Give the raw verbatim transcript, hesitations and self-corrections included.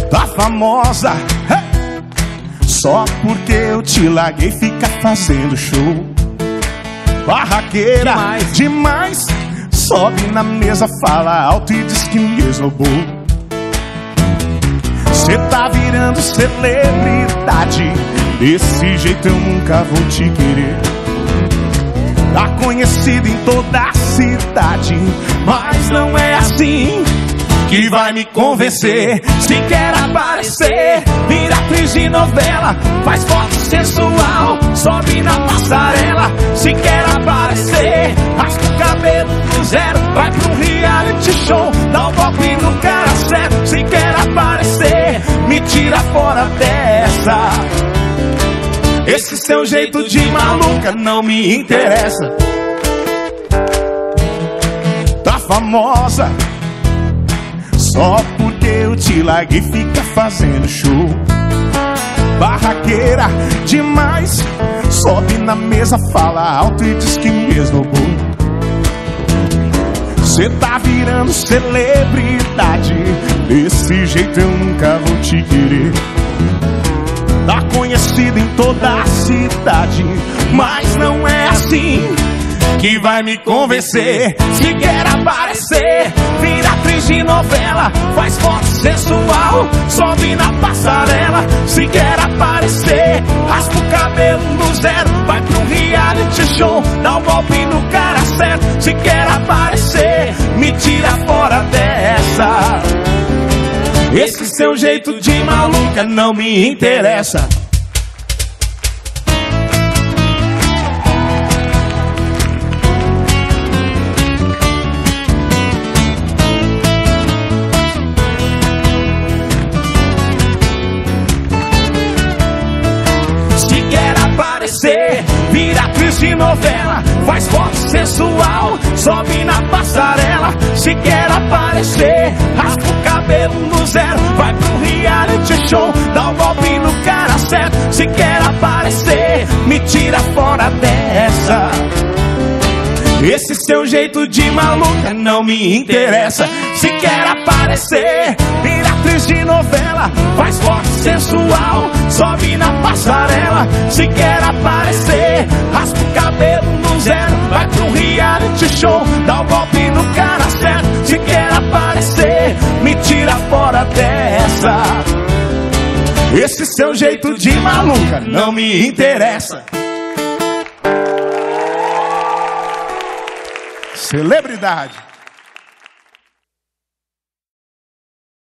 Tá famosa, hey! Só porque eu te larguei, fica fazendo show. Barraqueira, demais, demais. Sobe na mesa, fala alto e diz que me esnobou. Cê tá virando celebridade, desse jeito eu nunca vou te querer. Tá conhecido em toda a cidade, mas não é assim que vai me convencer. Se quer aparecer, vira atriz de novela, faz foto sensual, sobe na passarela. Se quer aparecer, raspa o cabelo do zero, vai pro reality show, dá um golpe no cara certo. Se quer aparecer, me tira fora dessa. Esse seu jeito de maluca não me interessa. Tá famosa só porque eu te larguei, fica fazendo show. Barraqueira demais, sobe na mesa, fala alto e diz que me esnobou. Cê tá virando celebridade, desse jeito eu nunca vou te querer. Tá conhecido em toda a cidade, mas não é assim que vai me convencer. Se quer aparecer, vira atriz de novela, faz foto sensual, sobe na passarela. Se quer aparecer, raspa o cabelo do zero, vai pro reality show, dá um golpe no cara certo. Se quer aparecer, me tira fora dessa. Esse seu jeito de maluca não me interessa. Se quer aparecer, vira atriz de novela, faz foto sensual, sobe na passarela. Se quer aparecer, raspa o cabelo no zero, vai pro reality show, dá um golpe no cara certo. Se quer aparecer, me tira fora dessa. Esse seu jeito de maluca não me interessa. Se quer aparecer, vira atriz de novela, faz foto sensual, sobe na passarela. Se quer aparecer, raspa o cabelo no zero, vai pro reality show, dá um golpe no cara certo. Se quer aparecer, me tira fora dessa. Esse seu jeito de maluca não me interessa. Celebridade.